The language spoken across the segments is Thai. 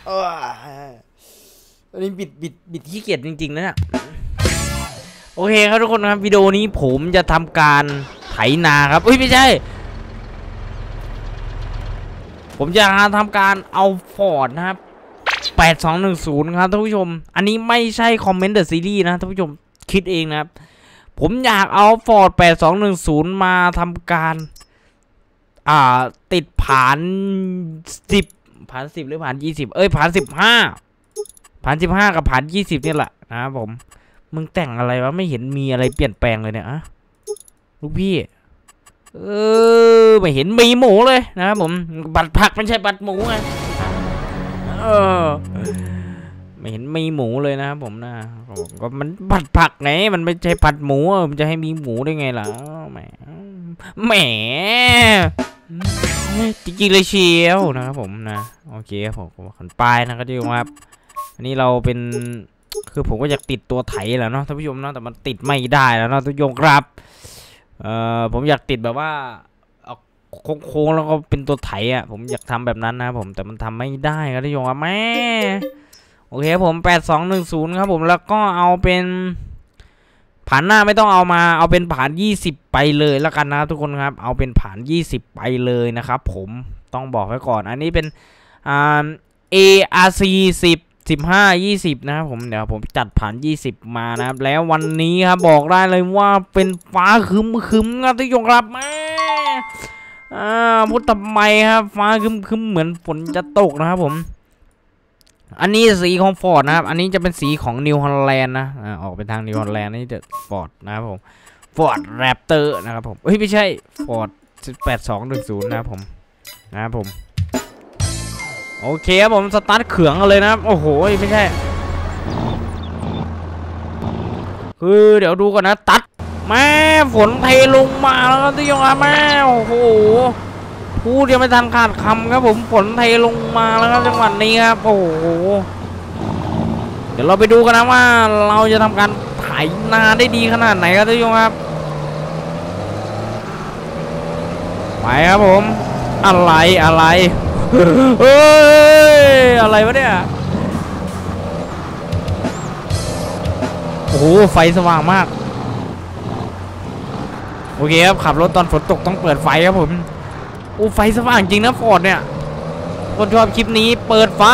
อันนี้บิดขี้เกียจจริงๆนะเนี่ยโอเคครับทุกคนครับวิดีโอนี้ผมจะทำการไถนาครับไม่ใช่ผมจะทำการเอาฟอร์ดนะครับ8210ครับท่านผู้ชมอันนี้ไม่ใช่คอมเมนต์เดอะซีรีส์นะท่านผู้ชมคิดเองนะครับผมอยากเอาฟอร์ด8210มาทำการติดผาน10ผาน10หรือผาน20ผาน15กับผาน20นี่แหละนะครับผมมึงแต่งอะไรวะไม่เห็นมีอะไรเปลี่ยนแปลงเลยเนี่ยอะลูกพี่ไม่เห็นมีหมูเลยนะครับผมบัตรผักไม่ใช่บัตรหมูไงไม่เห็นมีหมูเลยนะครับผมนะก็มันบัตรผักไงมันไม่ใช่ผัดหมูมันจะให้มีหมูได้ไงล่ะแหมจริงๆเลยเชียวนะครับผมนะโอเคครับผมขันปลายนะก็จะว่าอันนี้เราเป็นคือผมก็อยากติดตัวไถแหละเนาะท่านผู้ชมเนาะแต่มันติดไม่ได้แล้วเนาะท่านผู้ชมครับผมอยากติดแบบว่าโค้งแล้วก็เป็นตัวไถอ่ะผมอยากทำแบบนั้นนะผมแต่มันทำไม่ได้ครับท่านผู้ชมครับแม่โอเคผม8210ครับผมแล้วก็เอาเป็นผ่านหน้าไม่ต้องเอามาเอาเป็นผ่าน20ไปเลยแล้วกันนะทุกคนครับเอาเป็นผ่าน20ไปเลยนะครับผมต้องบอกไว้ก่อนอันนี้เป็นARC 10 15 20นะครับผมเดี๋ยวผมจัดผ่าน20มานะครับแล้ววันนี้ครับบอกได้เลยว่าเป็นฟ้าคึมครับท่านผู้ชมครับแม่พูดทำไมครับฟ้าคึมเหมือนฝนจะตกนะครับผมอันนี้สีของฟอร์ดนะครับอันนี้จะเป็นสีของนิวฮอลแลนด์นะออกไปทางนิวฮอลแลนด์นี่จะฟอร์ดนะครับผมฟอร์ดแรปเตอร์นะครับผมไม่ใช่ฟอร์ด8210นะครับผมโอเคครับผมสตาร์ทเขืองกันเลยนะครับโอ้โหไม่ใช่คือเดี๋ยวดูก่อนนะตัดแม่ฝนเทลงมาแล้วครับทุกท่านแม่โอ้โหพูดยังไม่ทันขาดคำครับผมฝนเทลงมาแล้วครับจังหวัดนี้ครับโอ้โหเดี๋ยวเราไปดูกันนะว่าเราจะทำการไถนาได้ดีขนาดไหนครับทุกท่านครับไปครับผมอะไรเฮ้ยอะไรวะเนี่ยโอ้โหไฟสว่างมากโอเคครับขับรถตอนฝนตกต้องเปิดไฟครับผมโอ้ไฟสว่างจริงนะฟอร์ดเนี่ยคนชอบคลิปนี้เปิดไฟ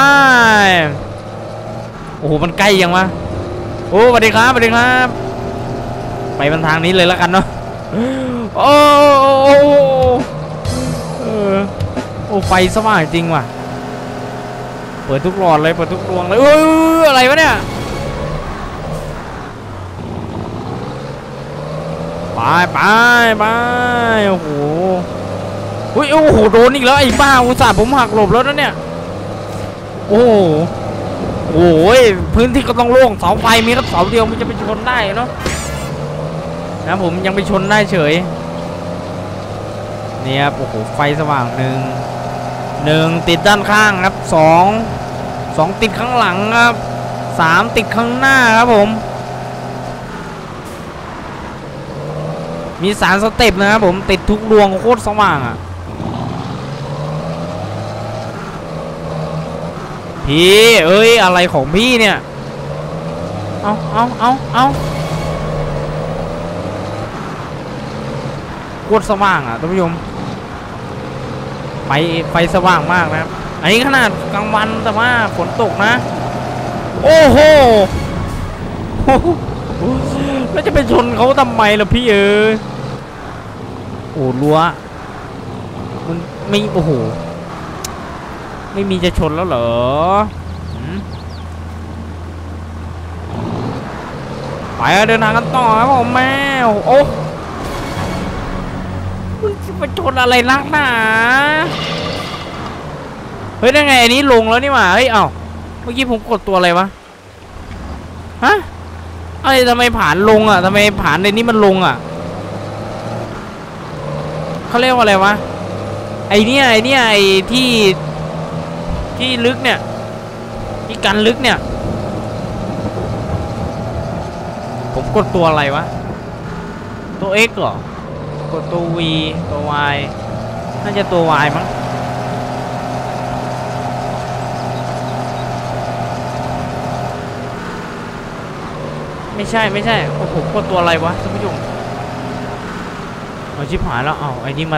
โอ้โหมันใกล้ยังวะโอ้สวัสดีครับไปบนทางนี้เลยแล้วกันเนาะโอ้ไฟสว่างจริงว่ะเปิดทุกหลอดเลยเปิดทุกดวงเลยอะไรวะเนี่ยไปโอ้โหโอ้โหโดนอีกแล้วไอ้บ้าอุตส่าห์ผมหักหลบแล้วนะเนี่ยโอ้โหพื้นที่ก็ต้องโล่งเสาไฟมีแค่เสาเดียวมันจะไปชนได้เนาะนะผมยังไปชนได้เฉยเนี่ยครับโอ้โหไฟสว่างหนึ่งติดด้านข้างครับสองติดข้างหลังครับ3ติดข้างหน้าครับผมมี3สเต็ปนะครับผมติดทุกดวงโคตรสว่างอ่ะพี่อะไรของพี่เนี่ยเอาโคตรสว่างอ่ะท่านผู้ชมไฟสว่างมากนะครับอันนี้ขนาดกลางวันแต่ว่าฝนตกนะโอ้โหแล้วจะไปชนเขาทำไมล่ะพี่โอ้รั้วมันไม่โอ้โหไม่มีจะชนแล้วเหรอไปเดินทางกันต่อครับผมแม่โอ้มันจะไปชนอะไรนักหนาเฮ้ยได้ไงอันนี้ลงแล้วนี่หว่าเฮ้ยเมื่อกี้ผมกดตัวอะไรวะฮะอะไรทำไมผ่านลงอ่ะทำไมผ่านในนี้มันลงอ่ะเขาเรียกว่าอะไรวะไอเนี่ยไอที่ลึกเนี่ยที่กันลึกเนี่ยผมกดตัวอะไรวะตัว X เหรอกดตัว V ตัว Y น่าจะตัว Y มั้งไม่ใช่โอ้โหกดตัวอะไรวะท่านผู้ชมเอาชิบหายแล้วเอาไอ้นี่มา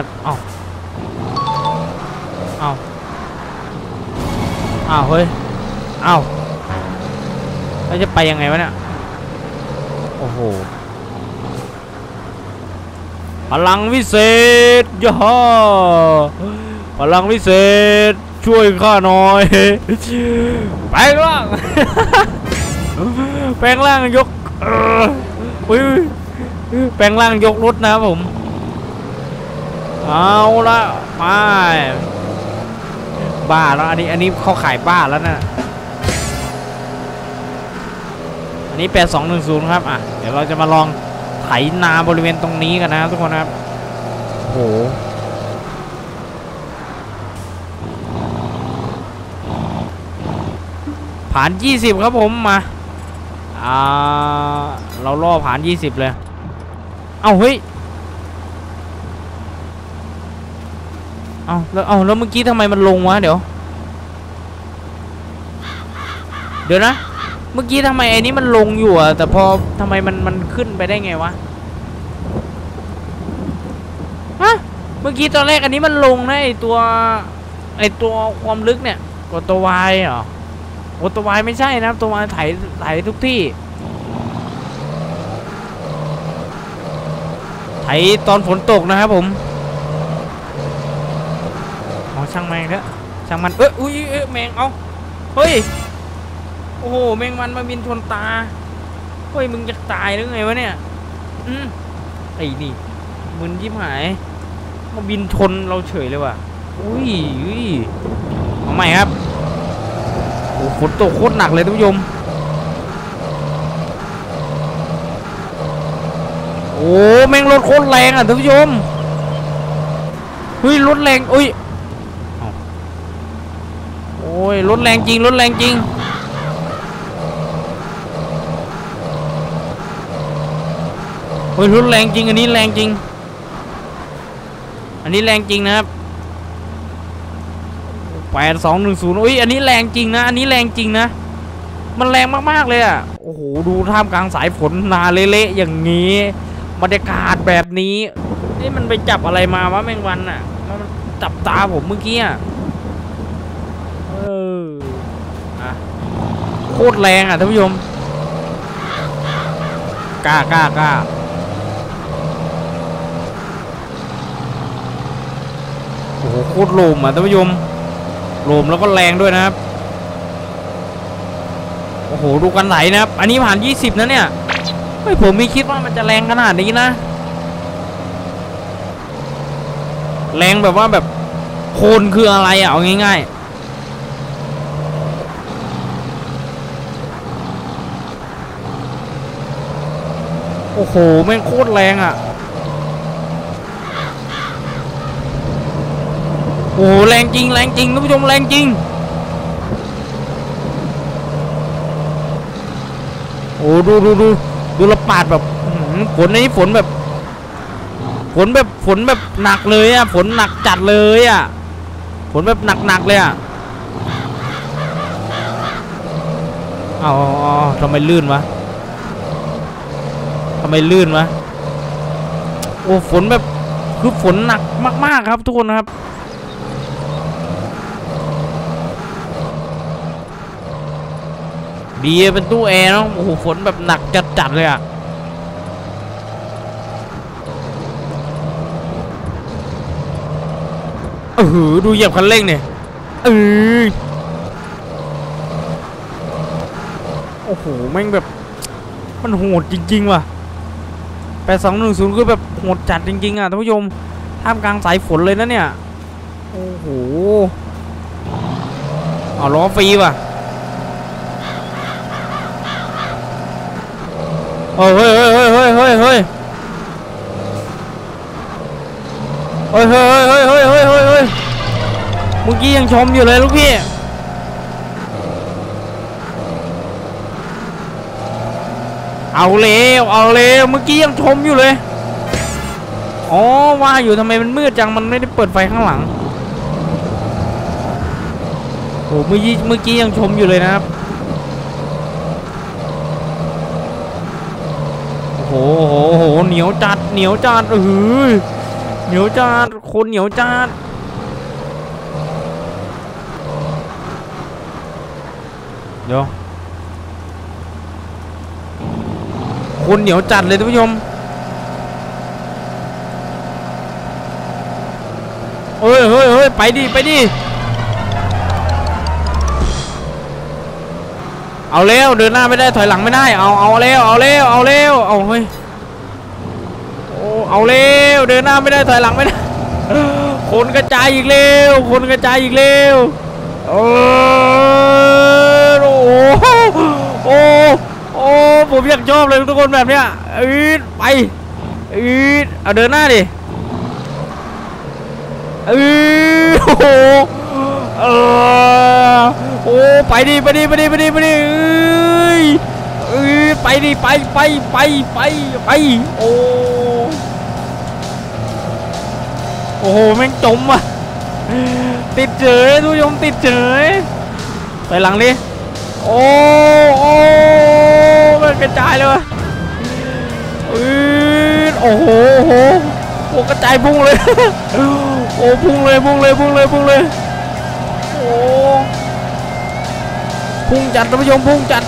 เอาเฮ้ยเอาแล้วจะไปยังไงวะเนี่ยโอ้โหพลังวิเศษย่าพลังวิเศษช่วยข้าหน่อยแปลงร่างแปลงร่างยกแปลงร่างยกรถนะครับผมเอาละไปบ้าแล้วอันนี้เขาขายบ้าแล้วนะอันนี้8210ครับเดี๋ยวเราจะมาลองไถนาบริเวณตรงนี้กันนะครับทุกคนครับโอ้โหผ่าน20ครับผมมาเราล่อผ่าน20เลยเอาเฮ้ยแล้วเมื่อกี้ทำไมมันลงวะเดี๋ยวนะเมื่อกี้ทำไมไอ้นี้มันลงอยู่อะแต่พอทำไมมันขึ้นไปได้ไงวะฮะเมื่อกี้ตอนแรกอันนี้มันลงนะไอตัวความลึกเนี่ยกดตัววายเหรอโอ้ตัววายไม่ใช่นะตัววายไถทุกที่ไถตอนฝนตกนะครับผมช่างแมงเถอะช่างมันอุ้ยแมงเอาเฮ้ยโอ้โหแมงมันมาบินชนตาเฮ้ยมึงจะตายหรือไงวะเนี่ยไอ้นี่มึนยิ้มหายมาบินชนเราเฉยเลยว่ะอุ้ยเอาใหม่ครับโอ้ฝนตกโคตรหนักเลยท่านผู้ชมโอ้แมงรถโคตรแรงอ่ะท่านผู้ชมเฮ้ยรถแรงอุ้ยโอ้ยรถแรงจริงเฮ้ยรถแรงจริงอันนี้แรงจริงนะครับ8210อุ้ยอันนี้แรงจริงนะมันแรงมากๆเลยอ่ะโอ้โหดูท่ามกลางสายฝนนาเละๆอย่างนี้บรรยากาศแบบนี้นี่มันไปจับอะไรมาวะแมงวันอ่ะมันจับตาผมเมื่อกี้โคตรแรงอ่ะท่านผู้ชมกล้าโอ้โหโคตรโลมอ่ะท่านผู้ชมโลมแล้วก็แรงด้วยนะครับโอ้โหดูกันไหลนะครับอันนี้ผ่าน20นะเนี่ยไม่ผมไม่คิดว่ามันจะแรงขนาดนี้นะแรงแบบว่าแบบโคนคืออะไรอ่ะเอาง่ายๆโอ้โหแม่งโคตรแรงอ่ะโอ้โหแรงจริงท่านผู้ชมแรงจริงโอ้ดูระปาดแบบฝนนี้ฝนแบบหนักเลยอ่ะฝนหนักจัดเลยอ่ะฝนแบบหนักเลยอ่ะอ๋อทำไมลื่นวะโอ้ฝนแบบคือฝนหนักมากๆครับทุกคนครับดีเป็นตู้แอร์เนาะโอ้โหฝนแบบหนักจัดเลยอ่ะดูเหยียบคันเร่งเนี่ยโอ้โหแม่งแบบมันโหดจริงๆว่ะ8210คือแบบโหดจัดจริงๆอ่ะท่านผู้ชมท่ามกลางสายฝนเลยนะเนี่ยโอ้โหเอาล้อฟรีว่ะเฮ้ยเมื่อกี้ยังชมอยู่เลยลูกพี่เอาเลยเมื่อกี้ยังชมอยู่เลยอ๋อว่าอยู่ทำไมมันมืดจังมันไม่ได้เปิดไฟข้างหลังโอ้เมื่อกี้ยังชมอยู่เลยนะครับโหเหนียวจัดเหนียวจัดเหนียวจัดคนเหนียวจัดเดี๋ยวคนเหนียวจัดเลยท่านผู้ชมเฮ้ยไปดิเอาเร็วเดินหน้าไม่ได้ถอยหลังไม่ได้เอาเร็วเอาเฮ้ยโอ้เอาเร็วเดินหน้าไม่ได้ถอยหลังไม่ได้คนกระจายอีกเร็วโอ้ผมอยากชอบเลยทุกคนแบบเนี้ยไปเอาเดินหน้าดิโอ้ไปดิไปดิโอ้โหแม่งจมอ่ะติดเฉยทุกยมติดเฉยไปหลังดิโอ้มันกระจายเลยวะโอ้โหกระจายพุ่งเลยโอ้พุ่งเลยโอ้พุ่งจัดท่านผู้ชมพุ่งจัด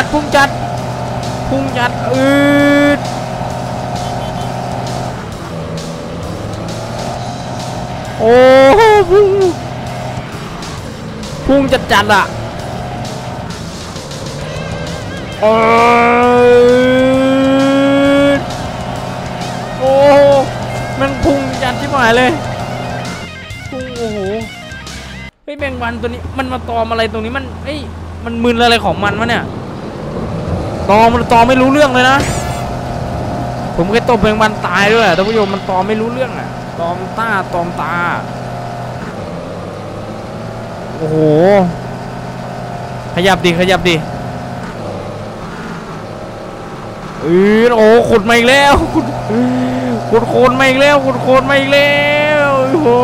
โอ้พุ่งจัดอ่ะโอ้มันพุ่งจัดที่หมายเลยพุ่งโอ้โหเฮ้ยแมงวันตัวนี้มันมาตอมอะไรตรงนี้มันมึนอะไรของมันวะเนี่ยตอมไม่รู้เรื่องเลยนะผมเคยตบแมงวันตายด้วยท่านผู้ชมมันตอมไม่รู้เรื่องอ่ะตอมตาโอ้โหขยับดิโอ้ขุดมาอีกแล้วขุดโคนมาอีกแล้วโอ้โห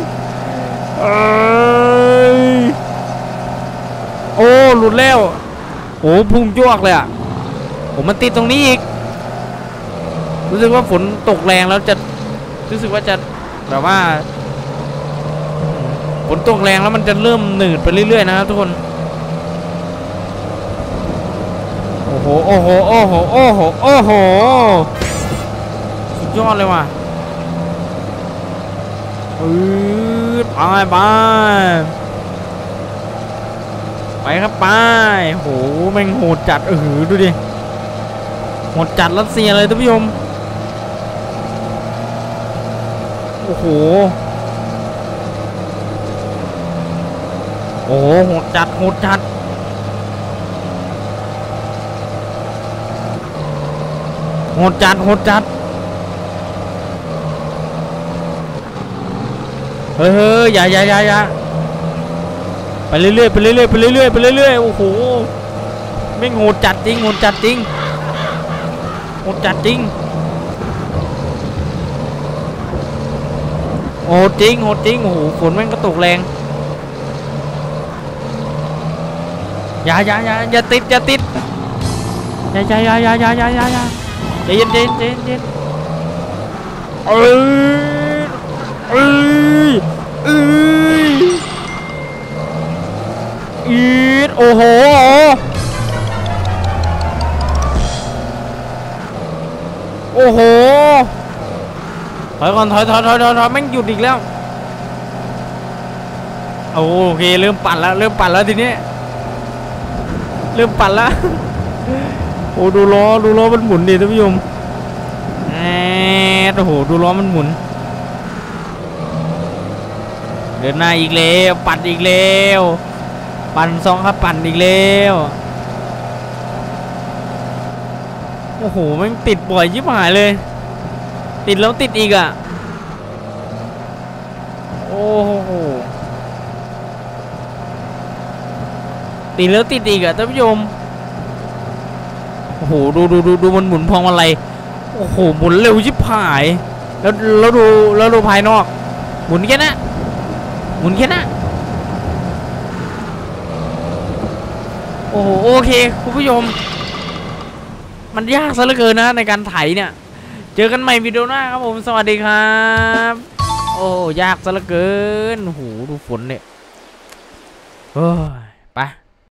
โอ้หลุดแล้วโอ้พุ่งจ้วกเลยอ่ะผมมันติดตรงนี้อีกรู้สึกว่าฝนตกแรงแล้วจะรู้สึกว่าจะแบบว่าฝนตกแรงแล้วมันจะเริ่มหนืดไปเรื่อยๆนะครับทุกคนโอ้โหสุดยอดเลยว่ะไปครับไปโหแม่งโหดจัดดูดิโหดจัดรัสเซียเลยท่านผู้ชมโอ้โหโหดจัดโหดจัดเฮ้ยอย่าไปเรื่อยโอ้โหไม่โหดจัดจริงโหดจริงโหดจริงโอ้โหฝนแม่งก็ตกแรงอย่าติดใจเย็นโอ้โหถอยก่อนถอยแม่งหยุดอีกแล้วโอเคเริ่มปั่นแล้วทีนี้เริ่มปั่นแล้วโอ้ดูล้อมันหมุนดิท่านผู้ชมโอ้โหดูล้อมันหมุนเดินหน้าอีกแล้วปั่นอีกแล้วปั่นสองครับปั่นอีกแล้วโอ้โหแม่งติดบ่อยชิบหายเลยติดแล้วติดอีกอ่ะโอ้โหติดแล้วติดอีกอ่ะท่านผู้ชมโอ้โหดูมันหมุนพวงมาลัยโอ้โหหมุนเร็วชิบหายแล้วดูภายนอกหมุนแค่นั้นโอ้โหโอเคคุณผู้ชมมันยากซะเหลือเกินนะในการไถเนี่ยเจอกันใหม่วิดีโอหน้าครับผมสวัสดีครับโอ้ยากซะเหลือเกินโอ้โหดูฝนเนี่ยเฮ้ยไป